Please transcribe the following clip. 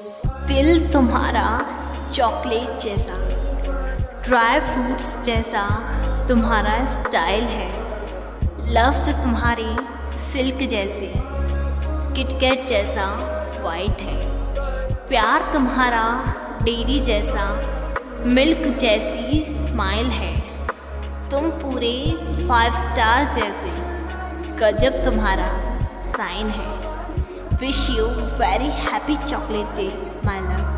दिल तुम्हारा चॉकलेट जैसा, ड्राई फ्रूट्स जैसा तुम्हारा स्टाइल है। लफ्ज़ तुम्हारे सिल्क जैसे, किटकैट जैसा वाइट है। प्यार तुम्हारा डेयरी जैसा, मिल्क जैसी स्माइल है। तुम पूरे 5 स्टार जैसे, गजब तुम्हारा साइन है। Wish you very happy chocolate day my love.